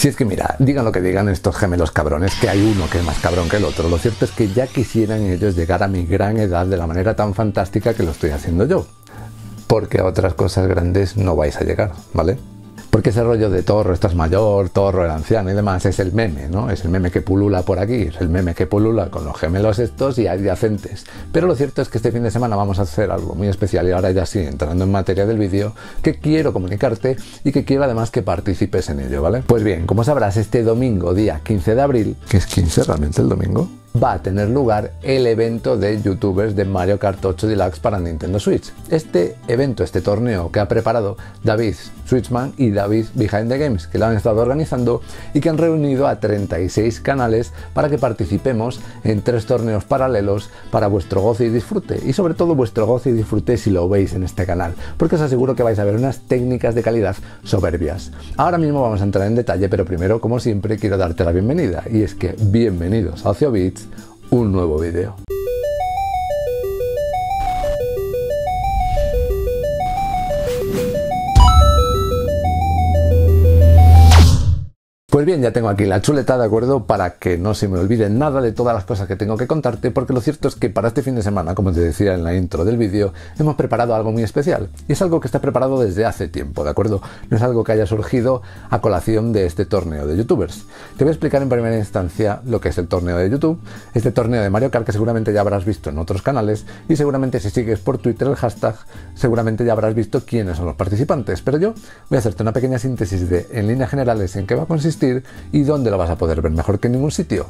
Si es que mira, digan lo que digan estos gemelos cabrones, que hay uno que es más cabrón que el otro, lo cierto es que ya quisieran ellos llegar a mi gran edad de la manera tan fantástica que lo estoy haciendo yo. Porque a otras cosas grandes no vais a llegar, ¿vale? Porque ese rollo de Torro estás mayor, Torro el anciano y demás es el meme, ¿no? Es el meme que pulula por aquí, es el meme que pulula con los gemelos estos y adyacentes. Pero lo cierto es que este fin de semana vamos a hacer algo muy especial y ahora ya sí, entrando en materia del vídeo, que quiero comunicarte y que quiero además que participes en ello, ¿vale? Pues bien, como sabrás, este domingo, día 15 de abril, que es 15 realmente el domingo, va a tener lugar el evento de youtubers de Mario Kart 8 Deluxe para Nintendo Switch. Este evento, este torneo que ha preparado David Switchman y David Behind the Games, que lo han estado organizando y que han reunido a 36 canales para que participemos en 3 torneos paralelos para vuestro goce y disfrute, y sobre todo vuestro goce y disfrute si lo veis en este canal, porque os aseguro que vais a ver unas técnicas de calidad soberbias. Ahora mismo vamos a entrar en detalle, pero primero, como siempre, quiero darte la bienvenida, y es que bienvenidos a OcioBits, un nuevo vídeo. Pues bien, ya tengo aquí la chuleta, ¿de acuerdo? Para que no se me olvide nada de todas las cosas que tengo que contarte, porque lo cierto es que para este fin de semana, como te decía en la intro del vídeo, hemos preparado algo muy especial. Y es algo que está preparado desde hace tiempo, ¿de acuerdo? No es algo que haya surgido a colación de este torneo de youtubers. Te voy a explicar en primera instancia lo que es el torneo de YouTube, este torneo de Mario Kart que seguramente ya habrás visto en otros canales, y seguramente si sigues por Twitter el hashtag, seguramente ya habrás visto quiénes son los participantes. Pero yo voy a hacerte una pequeña síntesis de, en líneas generales, en qué va a consistir y dónde lo vas a poder ver mejor que en ningún sitio.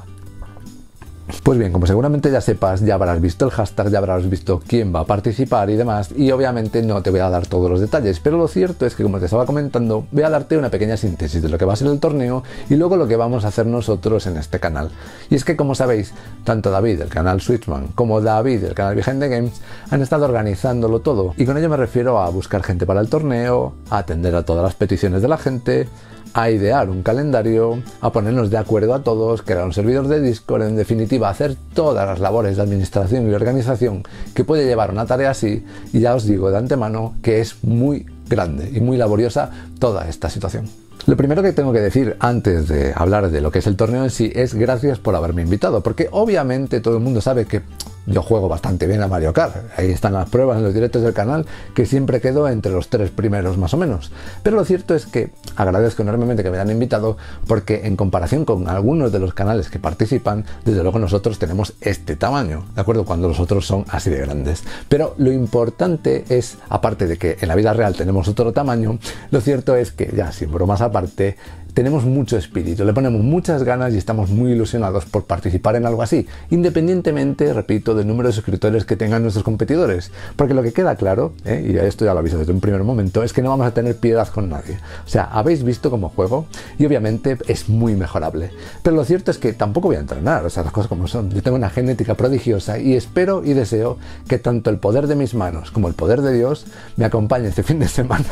Pues bien, como seguramente ya sepas, ya habrás visto el hashtag, ya habrás visto quién va a participar y demás, y obviamente no te voy a dar todos los detalles, pero lo cierto es que, como te estaba comentando, voy a darte una pequeña síntesis de lo que va a ser el torneo y luego lo que vamos a hacer nosotros en este canal. Y es que, como sabéis, tanto David, del canal Switchman, como David, del canal Behind the Games, han estado organizándolo todo, y con ello me refiero a buscar gente para el torneo, a atender a todas las peticiones de la gente, a idear un calendario, a ponernos de acuerdo a todos, crear un servidor de Discord, en definitiva, hacer todas las labores de administración y organización que puede llevar una tarea así, y ya os digo de antemano que es muy grande y muy laboriosa toda esta situación. Lo primero que tengo que decir antes de hablar de lo que es el torneo en sí es gracias por haberme invitado, porque obviamente todo el mundo sabe que yo juego bastante bien a Mario Kart, ahí están las pruebas en los directos del canal, que siempre quedo entre los 3 primeros más o menos. Pero lo cierto es que agradezco enormemente que me hayan invitado, porque en comparación con algunos de los canales que participan, desde luego nosotros tenemos este tamaño, ¿de acuerdo? Cuando los otros son así de grandes. Pero lo importante es, aparte de que en la vida real tenemos otro tamaño, lo cierto es que, ya sin bromas aparte, tenemos mucho espíritu, le ponemos muchas ganas y estamos muy ilusionados por participar en algo así, independientemente, repito, del número de suscriptores que tengan nuestros competidores. Porque lo que queda claro, y esto ya lo aviso desde un primer momento, es que no vamos a tener piedad con nadie. O sea, habéis visto cómo juego y obviamente es muy mejorable. Pero lo cierto es que tampoco voy a entrenar, o sea, las cosas como son. Yo tengo una genética prodigiosa y espero y deseo que tanto el poder de mis manos como el poder de Dios me acompañe este fin de semana.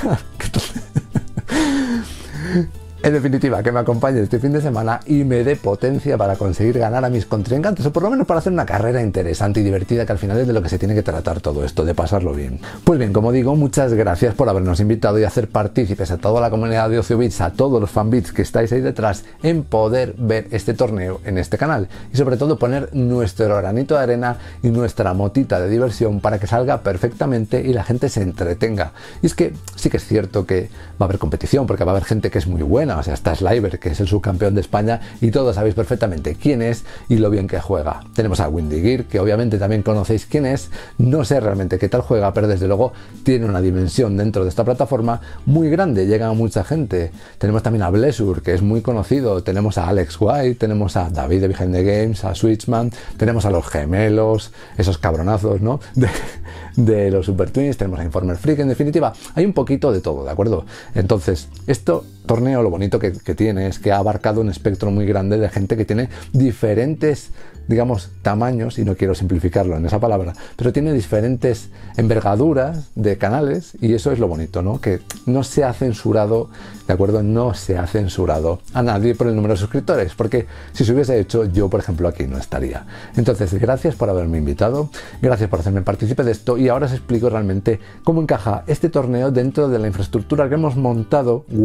En definitiva, que me acompañe este fin de semana y me dé potencia para conseguir ganar a mis contrincantes, o por lo menos para hacer una carrera interesante y divertida, que al final es de lo que se tiene que tratar todo esto, de pasarlo bien. Pues bien, como digo, muchas gracias por habernos invitado y hacer partícipes a toda la comunidad de OcioBits, a todos los fanbits que estáis ahí detrás, en poder ver este torneo en este canal, y sobre todo poner nuestro granito de arena y nuestra motita de diversión para que salga perfectamente y la gente se entretenga. Y es que sí que es cierto que va a haber competición, porque va a haber gente que es muy buena. O sea, está Sliver, que es el subcampeón de España, y todos sabéis perfectamente quién es y lo bien que juega. Tenemos a Windy Gear, que obviamente también conocéis quién es. No sé realmente qué tal juega, pero desde luego tiene una dimensión dentro de esta plataforma muy grande, llega a mucha gente. Tenemos también a Blessur, que es muy conocido. Tenemos a Alex White, tenemos a David de Behind the Games, a Switchman, tenemos a los gemelos, esos cabronazos, ¿no? De los Super Twins, tenemos a Informer Freak. En definitiva, hay un poquito de todo, ¿de acuerdo? Entonces, torneo, lo bonito que tiene es que ha abarcado un espectro muy grande de gente que tiene diferentes, digamos, tamaños, y no quiero simplificarlo en esa palabra, pero tiene diferentes envergaduras de canales, y eso es lo bonito, ¿no? Que no se ha censurado, ¿de acuerdo? No se ha censurado a nadie por el número de suscriptores, porque si se hubiese hecho, yo, por ejemplo, aquí no estaría. Entonces, gracias por haberme invitado, gracias por hacerme partícipe de esto, y ahora os explico realmente cómo encaja este torneo dentro de la infraestructura que hemos montado, Waka y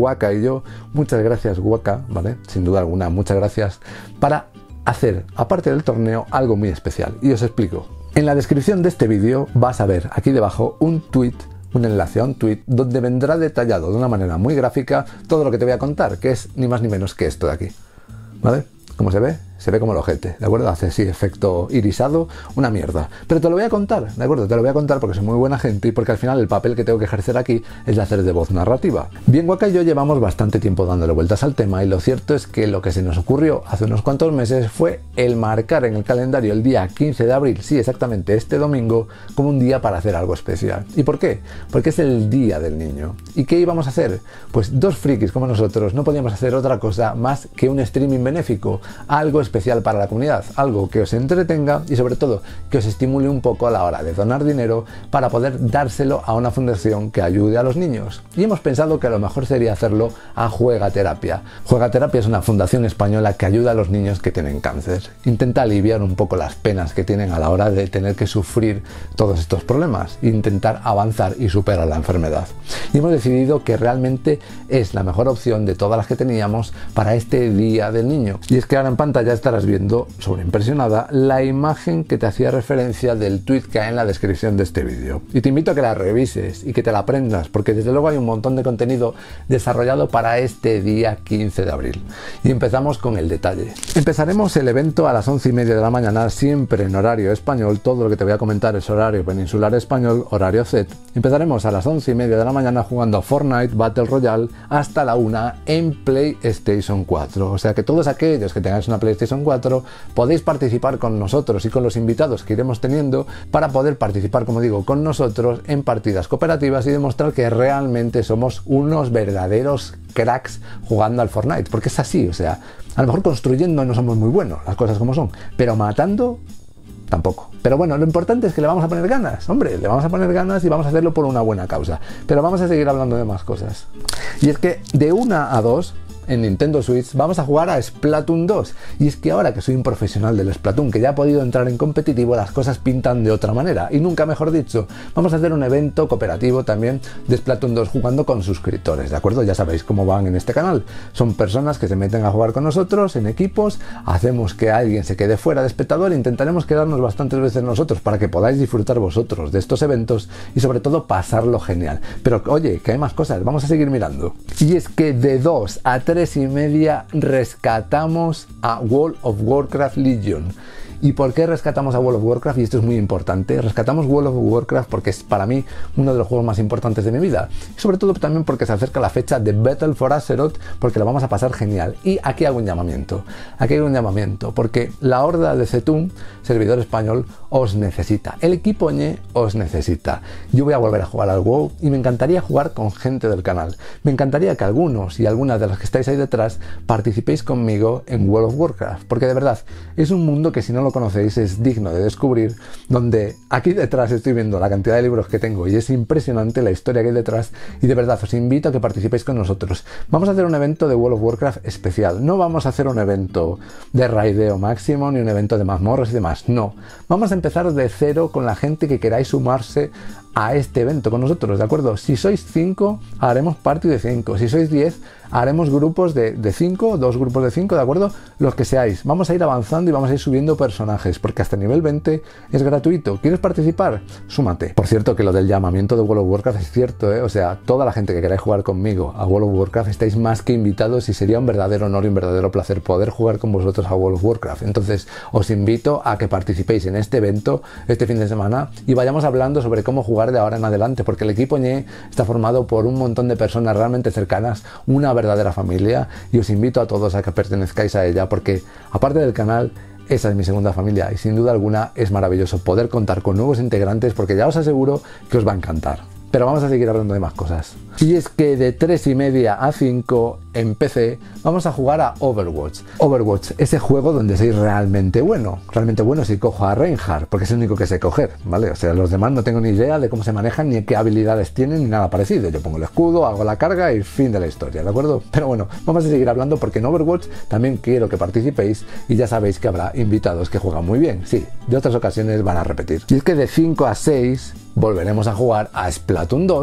yo, muchas gracias Waka, ¿vale? Sin duda alguna, muchas gracias, para hacer, aparte del torneo, algo muy especial. Y os explico. En la descripción de este vídeo vas a ver aquí debajo un enlace a un tweet donde vendrá detallado de una manera muy gráfica todo lo que te voy a contar, que es ni más ni menos que esto de aquí, ¿vale? ¿Cómo se ve? Se ve como el ojete, ¿de acuerdo? Hace así efecto irisado, una mierda. Pero te lo voy a contar, ¿de acuerdo? Te lo voy a contar porque soy muy buena gente y porque al final el papel que tengo que ejercer aquí es de hacer de voz narrativa. Bien, Waka y yo llevamos bastante tiempo dándole vueltas al tema y lo cierto es que lo que se nos ocurrió hace unos cuantos meses fue el marcar en el calendario el día 15 de abril, sí, exactamente este domingo, como un día para hacer algo especial. ¿Y por qué? Porque es el Día del Niño. ¿Y qué íbamos a hacer? Pues dos frikis como nosotros no podíamos hacer otra cosa más que un streaming benéfico, algo especial para la comunidad, algo que os entretenga y sobre todo que os estimule un poco a la hora de donar dinero para poder dárselo a una fundación que ayude a los niños. Y hemos pensado que a lo mejor sería hacerlo a Juegaterapia. Juegaterapia es una fundación española que ayuda a los niños que tienen cáncer. Intenta aliviar un poco las penas que tienen a la hora de tener que sufrir todos estos problemas e intentar avanzar y superar la enfermedad. Y hemos decidido que realmente es la mejor opción de todas las que teníamos para este Día del Niño. Y es que ahora en pantalla estarás viendo sobreimpresionada la imagen que te hacía referencia del tweet que hay en la descripción de este vídeo. Y te invito a que la revises y que te la aprendas, porque desde luego hay un montón de contenido desarrollado para este día 15 de abril. Y empezamos con el detalle. Empezaremos el evento a las 11:30 de la mañana, siempre en horario español. Todo lo que te voy a comentar es horario peninsular español, horario Z. Empezaremos a las 11:30 de la mañana jugando a Fortnite Battle Royale hasta la 1 en PlayStation 4. O sea que todos aquellos que tengáis una PlayStation 4 podéis participar con nosotros y con los invitados que iremos teniendo para poder participar, como digo, con nosotros en partidas cooperativas y demostrar que realmente somos unos verdaderos cracks jugando al Fortnite, porque es así, o sea, a lo mejor construyendo no somos muy buenos, las cosas como son, pero matando tampoco. Pero bueno, lo importante es que le vamos a poner ganas, hombre, le vamos a poner ganas y vamos a hacerlo por una buena causa. Pero vamos a seguir hablando de más cosas. Y es que de 1 a 2 en Nintendo Switch vamos a jugar a Splatoon 2. Y es que ahora que soy un profesional del Splatoon, que ya he podido entrar en competitivo, las cosas pintan de otra manera. Y nunca mejor dicho, vamos a hacer un evento cooperativo también de Splatoon 2 jugando con suscriptores, ¿de acuerdo? Ya sabéis cómo van en este canal. Son personas que se meten a jugar con nosotros en equipos, hacemos que alguien se quede fuera de espectador e intentaremos quedarnos bastantes veces nosotros para que podáis disfrutar vosotros de estos eventos y sobre todo pasarlo genial. Pero oye, que hay más cosas, vamos a seguir mirando. Y es que de 2 a 3:30 rescatamos a World of Warcraft Legion. ¿Y por qué rescatamos a World of Warcraft? Y esto es muy importante. Rescatamos World of Warcraft porque es para mí uno de los juegos más importantes de mi vida. Y sobre todo también porque se acerca la fecha de Battle for Azeroth, porque lo vamos a pasar genial. Y aquí hago un llamamiento. Aquí hago un llamamiento porque la horda de Zetum, servidor español, os necesita. El equipo Ñe os necesita. Yo voy a volver a jugar al WoW y me encantaría jugar con gente del canal. Me encantaría que algunos y algunas de las que estáis ahí detrás participéis conmigo en World of Warcraft. Porque de verdad, es un mundo que si no lo conocéis es digno de descubrir, donde aquí detrás estoy viendo la cantidad de libros que tengo y es impresionante la historia que hay detrás y de verdad os invito a que participéis con nosotros. Vamos a hacer un evento de World of Warcraft especial, no vamos a hacer un evento de raideo máximo ni un evento de mazmorras y demás, no. Vamos a empezar de cero con la gente que queráis sumarse a este evento con nosotros, ¿de acuerdo? Si sois 5, haremos party de 5. Si sois 10, haremos grupos de 5, 2 grupos de 5, ¿de acuerdo? Los que seáis. Vamos a ir avanzando y vamos a ir subiendo personajes, porque hasta nivel 20 es gratuito. ¿Quieres participar? Súmate. Por cierto, que lo del llamamiento de World of Warcraft es cierto, ¿eh? O sea, toda la gente que queráis jugar conmigo a World of Warcraft estáis más que invitados y sería un verdadero honor y un verdadero placer poder jugar con vosotros a World of Warcraft. Entonces, os invito a que participéis en este evento, este fin de semana, y vayamos hablando sobre cómo jugar de ahora en adelante, porque el equipo Ñe está formado por un montón de personas realmente cercanas, una verdadera familia, y os invito a todos a que pertenezcáis a ella, porque aparte del canal, esa es mi segunda familia y sin duda alguna es maravilloso poder contar con nuevos integrantes, porque ya os aseguro que os va a encantar. Pero vamos a seguir hablando de más cosas. Y es que de 3:30 a 5 en PC vamos a jugar a Overwatch. Overwatch, ese juego donde soy realmente bueno si cojo a Reinhardt, porque es el único que sé coger, ¿vale? O sea, los demás no tengo ni idea de cómo se manejan, ni qué habilidades tienen, ni nada parecido. Yo pongo el escudo, hago la carga y fin de la historia, ¿de acuerdo? Pero bueno, vamos a seguir hablando porque en Overwatch también quiero que participéis y ya sabéis que habrá invitados que juegan muy bien. Sí, de otras ocasiones van a repetir. Y es que de 5 a 6 volveremos a jugar a Splatoon 2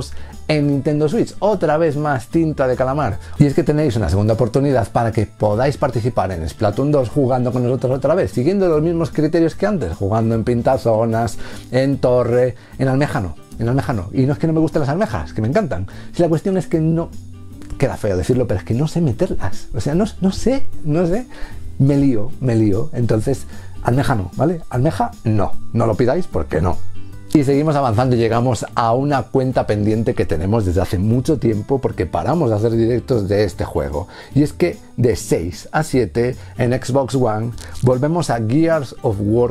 en Nintendo Switch. Otra vez más tinta de calamar. Y es que tenéis una segunda oportunidad para que podáis participar en Splatoon 2 jugando con nosotros otra vez, siguiendo los mismos criterios que antes, jugando en pintazonas, en torre, en almeja no. Y no es que no me gusten las almejas, que me encantan. Si la cuestión es que no... Queda feo decirlo, pero es que no sé meterlas. O sea, no sé. Me lío. Entonces, almeja no, ¿vale? Almeja no lo pidáis porque no. Y seguimos avanzando y llegamos a una cuenta pendiente que tenemos desde hace mucho tiempo porque paramos de hacer directos de este juego. Y es que de 6 a 7 en Xbox One volvemos a Gears of War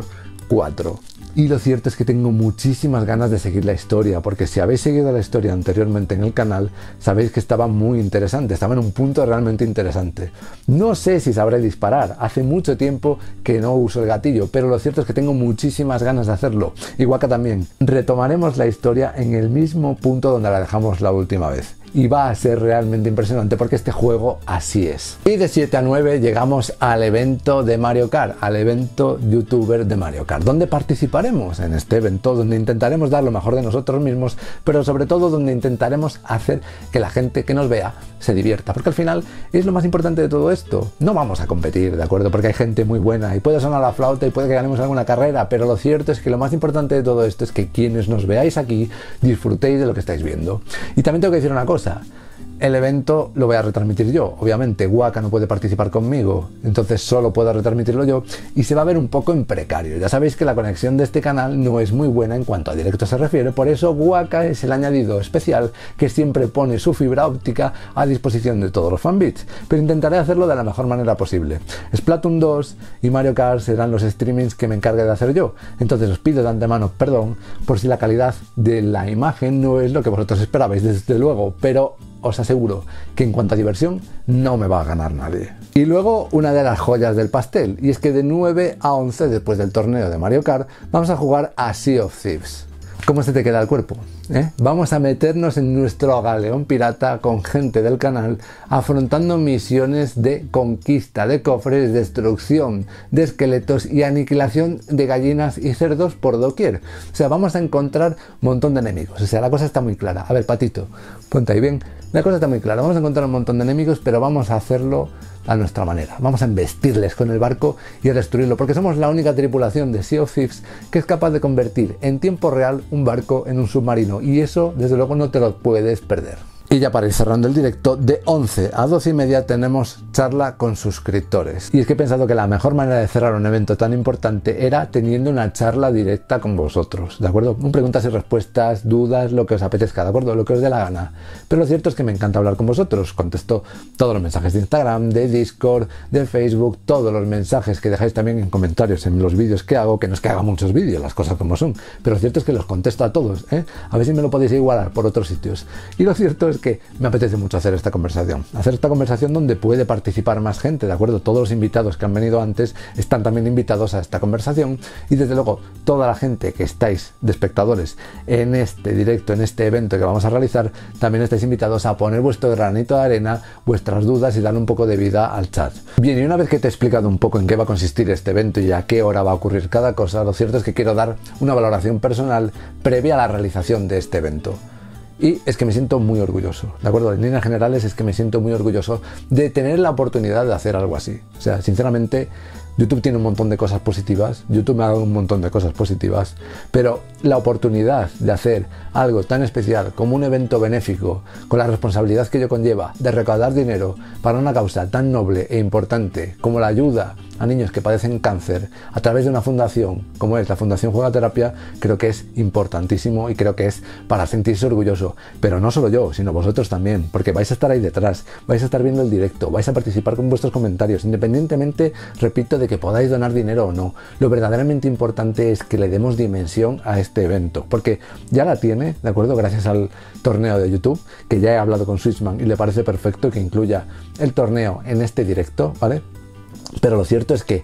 4. Y lo cierto es que tengo muchísimas ganas de seguir la historia, porque si habéis seguido la historia anteriormente en el canal, sabéis que estaba muy interesante, estaba en un punto realmente interesante. No sé si sabré disparar, hace mucho tiempo que no uso el gatillo, pero lo cierto es que tengo muchísimas ganas de hacerlo. Y Waka también. Retomaremos la historia en el mismo punto donde la dejamos la última vez. Y va a ser realmente impresionante porque este juego así es. Y de 7 a 9 llegamos al evento de Mario Kart, al evento youtuber de Mario Kart, donde participaremos en este evento, donde intentaremos dar lo mejor de nosotros mismos, pero sobre todo donde intentaremos hacer que la gente que nos vea se divierta, porque al final es lo más importante de todo esto. No vamos a competir, ¿de acuerdo? Porque hay gente muy buena y puede sonar la flauta y puede que ganemos alguna carrera, pero lo cierto es que lo más importante de todo esto es que quienes nos veáis aquí disfrutéis de lo que estáis viendo. Y también tengo que decir una cosa. El evento lo voy a retransmitir yo, obviamente Waka no puede participar conmigo, entonces solo puedo retransmitirlo yo y se va a ver un poco en precario. Ya sabéis que la conexión de este canal no es muy buena en cuanto a directo se refiere, por eso Waka es el añadido especial que siempre pone su fibra óptica a disposición de todos los fanbits, pero intentaré hacerlo de la mejor manera posible. Splatoon 2 y Mario Kart serán los streamings que me encargue de hacer yo, entonces os pido de antemano perdón por si la calidad de la imagen no es lo que vosotros esperabais, desde luego, pero os aseguro que en cuanto a diversión no me va a ganar nadie. Y luego una de las joyas del pastel, y es que de 9 a 11 después del torneo de Mario Kart vamos a jugar a Sea of Thieves. ¿Cómo se te queda el cuerpo? Vamos a meternos en nuestro galeón pirata con gente del canal afrontando misiones de conquista de cofres, destrucción de esqueletos y aniquilación de gallinas y cerdos por doquier. O sea, vamos a encontrar un montón de enemigos. O sea, la cosa está muy clara. A ver, Patito, ponte ahí bien. La cosa está muy clara. Vamos a encontrar un montón de enemigos, pero vamos a hacerlo a nuestra manera. Vamos a embestirles con el barco y a destruirlo, porque somos la única tripulación de Sea of Thieves que es capaz de convertir en tiempo real un barco en un submarino, y eso desde luego no te lo puedes perder. Y ya para ir cerrando el directo, de 11 a 12 y media tenemos charla con suscriptores. Y es que he pensado que la mejor manera de cerrar un evento tan importante era teniendo una charla directa con vosotros, ¿de acuerdo? Un preguntas y respuestas, dudas, lo que os apetezca, ¿de acuerdo? Lo que os dé la gana. Pero lo cierto es que me encanta hablar con vosotros. Contesto todos los mensajes de Instagram, de Discord, de Facebook, todos los mensajes que dejáis también en comentarios en los vídeos que hago, que no es que haga muchos vídeos, las cosas como son, pero lo cierto es que los contesto a todos, ¿eh? A ver si me lo podéis igualar por otros sitios. Y lo cierto es que me apetece mucho hacer esta conversación donde puede participar más gente, ¿de acuerdo? Todos los invitados que han venido antes están también invitados a esta conversación, y desde luego toda la gente que estáis de espectadores en este directo, en este evento que vamos a realizar, también estáis invitados a poner vuestro granito de arena, vuestras dudas y dar un poco de vida al chat. Bien, y una vez que te he explicado un poco en qué va a consistir este evento y a qué hora va a ocurrir cada cosa, lo cierto es que quiero dar una valoración personal previa a la realización de este evento. Y es que me siento muy orgulloso, ¿de acuerdo? En líneas generales es que me siento muy orgulloso de tener la oportunidad de hacer algo así. O sea, sinceramente, YouTube tiene un montón de cosas positivas, YouTube me ha dado un montón de cosas positivas, pero la oportunidad de hacer algo tan especial como un evento benéfico, con la responsabilidad que ello conlleva de recaudar dinero para una causa tan noble e importante como la ayuda a niños que padecen cáncer a través de una fundación como es la Fundación Juegaterapia, creo que es importantísimo y creo que es para sentirse orgulloso. Pero no solo yo, sino vosotros también, porque vais a estar ahí detrás, vais a estar viendo el directo, vais a participar con vuestros comentarios, independientemente, repito, de que podáis donar dinero o no. Lo verdaderamente importante es que le demos dimensión a este evento, porque ya la tiene, ¿de acuerdo? Gracias al torneo de YouTube, que ya he hablado con Switchman y le parece perfecto que incluya el torneo en este directo, ¿vale? Pero lo cierto es que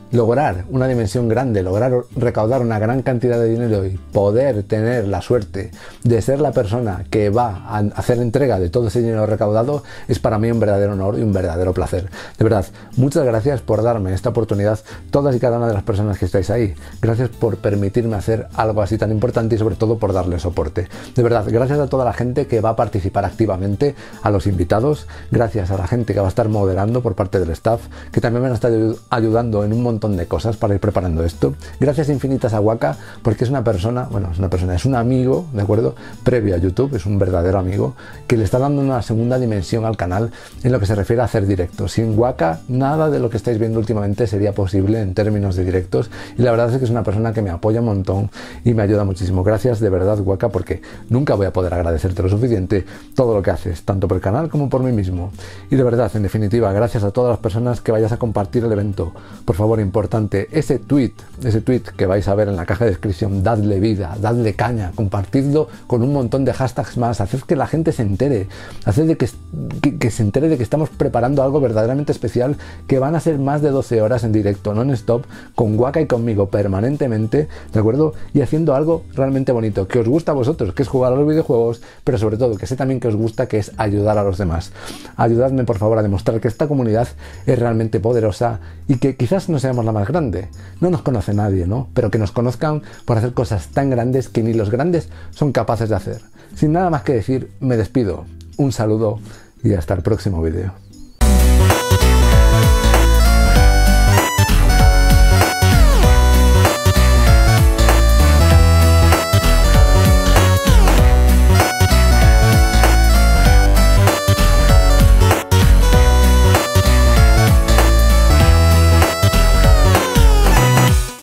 lograr una dimensión grande, lograr recaudar una gran cantidad de dinero y poder tener la suerte de ser la persona que va a hacer entrega de todo ese dinero recaudado es para mí un verdadero honor y un verdadero placer. De verdad, muchas gracias por darme esta oportunidad, todas y cada una de las personas que estáis ahí. Gracias por permitirme hacer algo así tan importante y sobre todo por darle soporte. De verdad, gracias a toda la gente que va a participar activamente, a los invitados, gracias a la gente que va a estar moderando por parte del staff, que también me van a estar ayudando en un montón de cosas para ir preparando esto. Gracias infinitas a Waka, porque es un amigo, ¿de acuerdo? Previo a YouTube, es un verdadero amigo, que le está dando una segunda dimensión al canal en lo que se refiere a hacer directos. Sin Waka, nada de lo que estáis viendo últimamente sería posible en términos de directos, y la verdad es que es una persona que me apoya un montón y me ayuda muchísimo. Gracias de verdad, Waka, porque nunca voy a poder agradecerte lo suficiente todo lo que haces, tanto por el canal como por mí mismo. Y de verdad, en definitiva, gracias a todas las personas que vayas a compartir el evento. Por favor, importante, ese tweet que vais a ver en la caja de descripción, dadle vida, dadle caña, compartidlo con un montón de hashtags más, haced que la gente se entere, haced de que se entere de que estamos preparando algo verdaderamente especial, que van a ser más de 12 horas en directo, non-stop, con Waka y conmigo permanentemente, ¿de acuerdo? Y haciendo algo realmente bonito, que os gusta a vosotros, que es jugar a los videojuegos, pero sobre todo que sé también que os gusta, que es ayudar a los demás. Ayudadme por favor a demostrar que esta comunidad es realmente poderosa y que quizás no seamos la más grande, no nos conoce nadie, ¿no? Pero que nos conozcan por hacer cosas tan grandes que ni los grandes son capaces de hacer. Sin nada más que decir, me despido. Un saludo y hasta el próximo vídeo.